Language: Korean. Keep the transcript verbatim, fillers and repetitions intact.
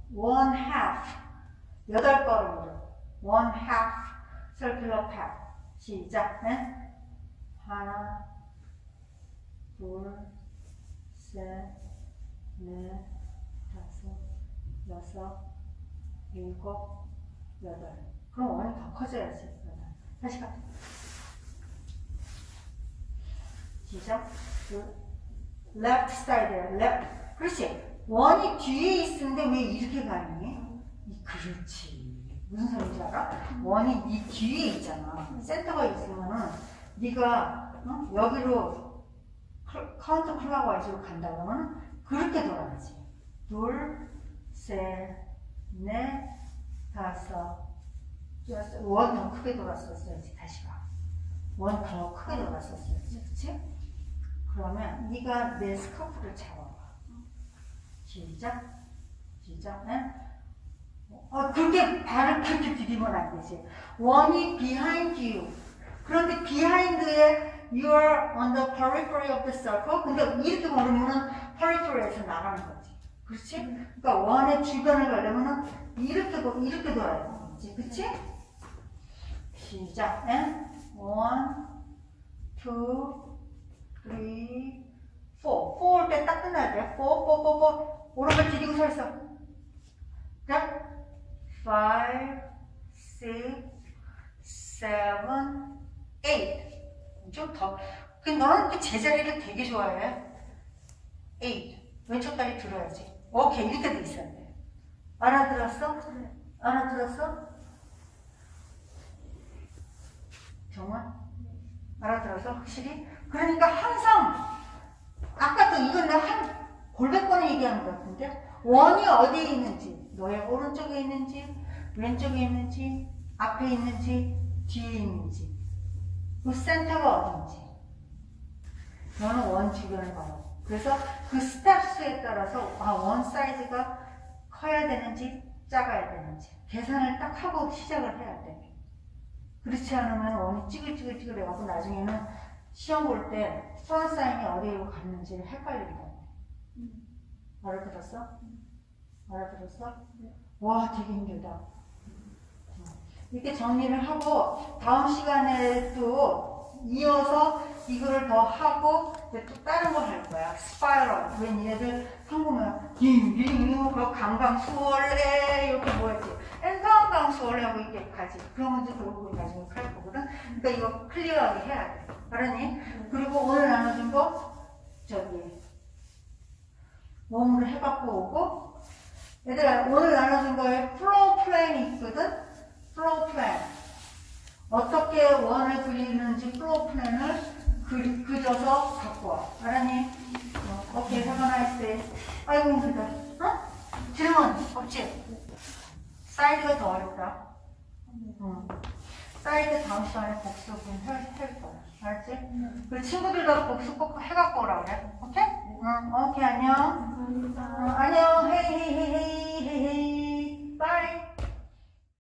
one half. 여덟 걸음으로. one half circular path. 시작. 네? 하나, 둘, 셋, 넷, 다섯, 여섯, 일곱, 여덟. 그럼 원이 더 커져야지. 다시 가. 시작. left side, left. 그렇지. 원이 뒤에 있는데 왜 이렇게 가니? 그렇지. 무슨 소리인지 알아? 원이 네 뒤에 있잖아. 센터가 있으면은 네가 어? 여기로 카운터 클락와이즈로 간다 그러면 그렇게 돌아가지. 둘, 셋, 넷, 다섯, 여섯. 원 더 크게 돌았었어야지. 다시 가. 원 더 크게 돌았었어야지. 그치? 그러면 네가 내 스카프를 잡아봐. 시작. 시작. 네? 어, 그렇게 발을 그렇게 디디면 안 되지. 원이 behind you. 그런데 behind에 you are on the periphery of the circle. 근데 이렇게 걸으면은 periphery에서 나가는 거지. 그렇지? 그러니까 원의 주변을 가려면은 이렇게 이렇게 돌아야 되는 거지. 그렇지? 시작. 네? one, two, three, four. four 올 때 딱 끝나야 돼. four, four, four, four. 오른발 디디고 서 있어. 자, five, six, seven, eight. 좀 더. 그 너는 그 제자리를 되게 좋아해. eight. 왼쪽 다리 들어야지. 오케이. 이렇게 돼 있어야 돼. 알아들었어? 알아들었어? 정말? 알아들어서 확실히? 그러니까 항상 아까도 이건 내가 한 골백 번에 얘기한 것 같은데 원이 어디에 있는지, 너의 오른쪽에 있는지, 왼쪽에 있는지, 앞에 있는지, 뒤에 있는지, 그 센터가 어딘지 너는 원 주변을 봐요. 그래서 그 스텝수에 따라서 아, 원 사이즈가 커야 되는지 작아야 되는지 계산을 딱 하고 시작을 해야 돼. 그렇지 않으면 원이 찌글찌글찌글 해갖고 나중에는 시험 볼 때 선 사인이 어디로 갔는지 헷갈린다. 음. 알아들었어? 음. 알아들었어? 네. 와, 되게 힘들다. 이렇게 정리를 하고 다음 시간에 또 이어서 이거를 더 하고 이제 또 다른 거 할 거야. 스파이럴. 왜 니네들 한국면 잉잉 그거 강강수월래 이렇게 뭐였지? 엔강강수월래 하고 이렇게 가지. 그러면 이제 그러고 나중에 할 거거든. 그러니까 이거 클리어하게 해야 돼. 알았니? 음. 그리고 오늘 나눠준 거 저기 몸으로 해갖고 오고 얘들아 오늘 나눠준 거에 플로우 플랜이 있거든? 플로우 플랜. 어떻게 원을 그리는지 플로우 플랜을 그, 그려서 갖고 와. 알았니? 어, 오케이, have a nice day. 아이고, 힘들다. 어? 질문 없지? 사이드가 더 어렵다. 응. 사이드 다음 시간에 복습은 할, 할 거야. 알았지? 응. 그리고 친구들도 복습 꼭 해갖고 오라 그래. 오케이? 응, 오케이, 안녕. 감사합니다. 어, 안녕, 헤이, 헤이, 헤이, 헤이.